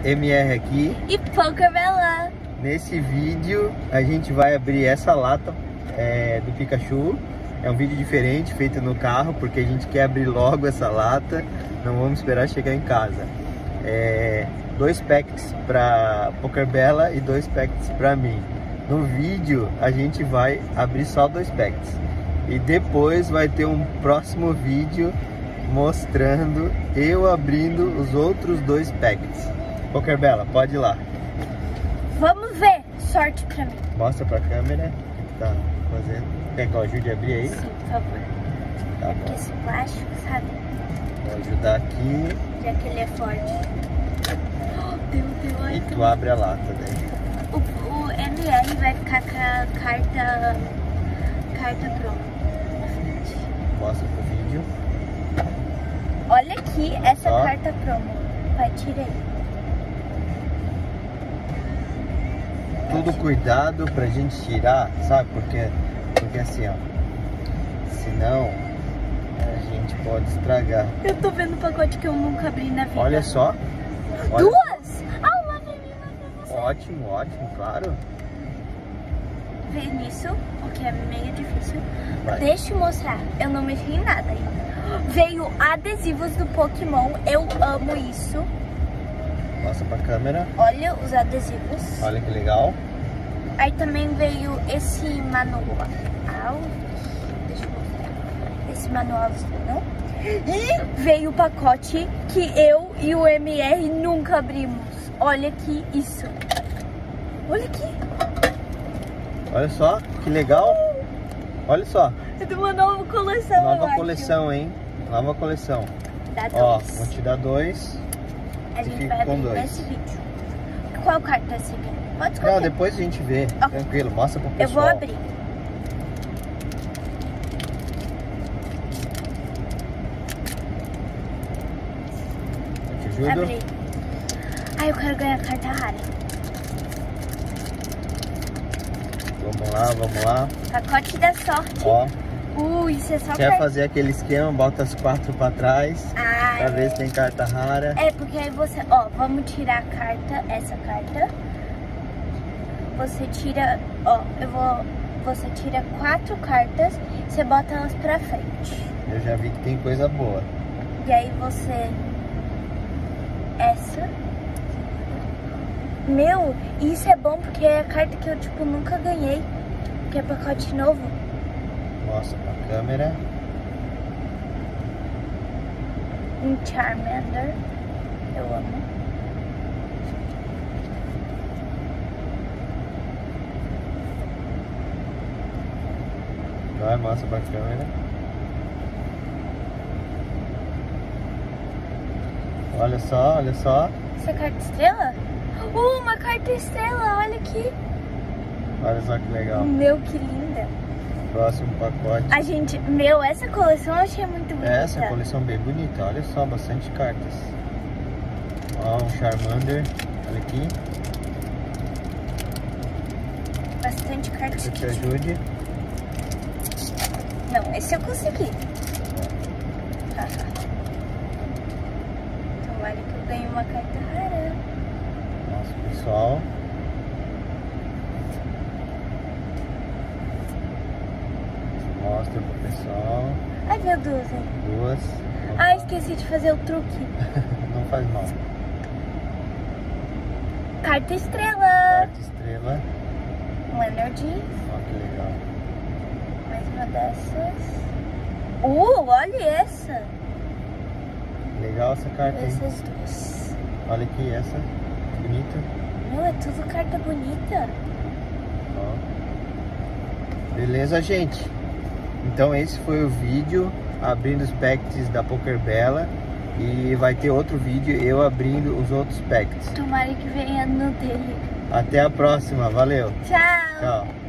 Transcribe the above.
MR aqui. E PokerBella. Nesse vídeo a gente vai abrir essa lata do Pikachu. É um vídeo diferente, feito no carro, porque a gente quer abrir logo essa lata. Não vamos esperar chegar em casa. 2 packs para PokerBella e 2 packs para mim. No vídeo a gente vai abrir só 2 packs. E depois vai ter um próximo vídeo mostrando eu abrindo os outros 2 packs. PokerBella, pode ir lá. Vamos ver. Sorte pra mim. Mostra pra câmera o que tá fazendo. Quer que eu ajude a abrir aí? Sim, por favor. Tá É bom. porque esse plástico, sabe? Vou ajudar aqui. Já que ele é forte. Oh, deu, E tu abre a lata daí. O MR vai ficar com a carta pronta na frente. Mostra pro vídeo. Olha aqui essa Ó. carta promo. Vai, tira aí. Tudo cuidado pra gente tirar, sabe? Porque assim, ó. Senão a gente pode estragar. Eu tô vendo um pacote que eu nunca abri na vida. Olha só. Olha. 2? Ah, uma pra mim, uma pra você. Ótimo, ótimo, claro. Veio nisso, o que é meio difícil. Vai. Deixa eu mostrar. Eu não mexi em nada ainda. Veio adesivos do Pokémon. Eu amo isso. Mostra pra câmera. Olha os adesivos. Olha que legal. Aí também veio esse manual. Deixa eu mostrar. Esse manualzinho. E veio o pacote que eu e o MR nunca abrimos. Olha aqui isso. Olha aqui. Olha só, que legal. Olha só. É de uma nova coleção, eu Nova acho. coleção, hein? Nova coleção. Dá Ó, 2. vou te dar 2. A gente fica vai com abrir 2. nesse vídeo. Qual carta é essa aqui? Pode escolher. Não, depois a gente vê. Ó. Tranquilo, mostra pro Eu pessoal. vou abrir. Eu te ajudo. Abri. Ai, eu quero ganhar carta rara. Vamos lá. Pacote da sorte. Ó, Isso é só quer carta. fazer aquele esquema, bota as 4 pra trás, pra ver se tem carta rara. É, porque aí você... Ó, vamos tirar a carta, essa carta. Você tira... Ó, você tira 4 cartas, você bota elas pra frente. Eu já vi que tem coisa boa. E aí você... Essa. Meu, isso é bom porque é a carta que eu, tipo, nunca ganhei. Que é pacote novo. Mostra pra câmera. Um Charmander. Eu amo. Vai, mostra pra câmera. Olha só, olha só. Essa é carta estrela? Uma carta estrela, olha aqui. Olha só que legal. Meu, que linda. Próximo pacote. A gente, meu, essa coleção eu achei muito bonita. Essa é a coleção bem bonita. Olha só, bastante cartas. Ó, um Charmander. Olha aqui. Bastante carta. Que eu te ajude. Não, esse eu consegui. Tomara que eu ganhe uma carta rara. Nossa, pessoal. Mostra pro pessoal. Ai, meu Deus, hein? 2. Ah, esqueci de fazer o truque. Não faz mal. Carta estrela. Carta estrela. Um energy. Ó, que legal. Mais uma dessas. Olha essa. Legal essa carta, hein? Essas duas. Olha aqui essa. Bonita. Meu, é tudo carta bonita. Ó. Beleza, gente? Então esse foi o vídeo abrindo os packs da PokerBella. E vai ter outro vídeo eu abrindo os outros packs. Tomara que venha no dele. Até a próxima, valeu! Tchau! Tchau!